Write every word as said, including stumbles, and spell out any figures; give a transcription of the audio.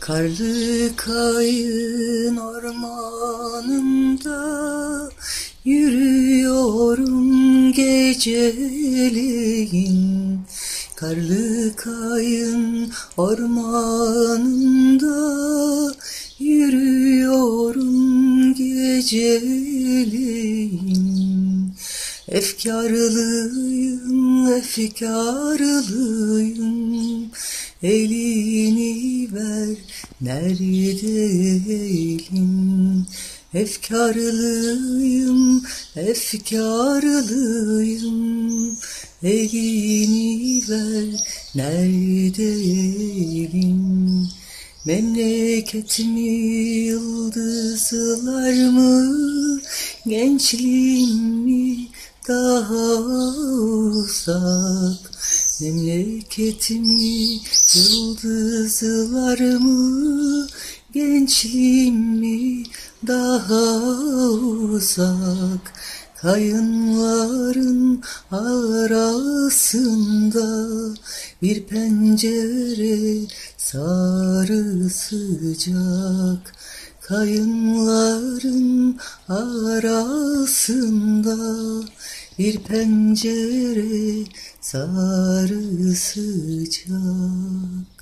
Karlı kayın ormanında yürüyorum geceleyin. Karlı kayın ormanında yürüyorum geceleyin. Efkarlıyım, efkarlıyım. Elini ver, nerede elin? Efkarlıyım, efkarlıyım. Elini ver, nerede elin? Memleketimi yıldızlar mı? Gençliğim mi daha uzak? Memleketimi yıldızlar mı? Gençliğim mi daha uzak? Kayınların arasında bir pencere sarı sıcak. Kayınların arasında bir pencere sarı sıcak.